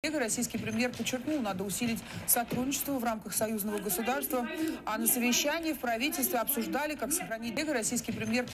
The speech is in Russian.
Российский премьер подчеркнул, надо усилить сотрудничество в рамках союзного государства. А на совещании в правительстве обсуждали, как сохранить российский премьер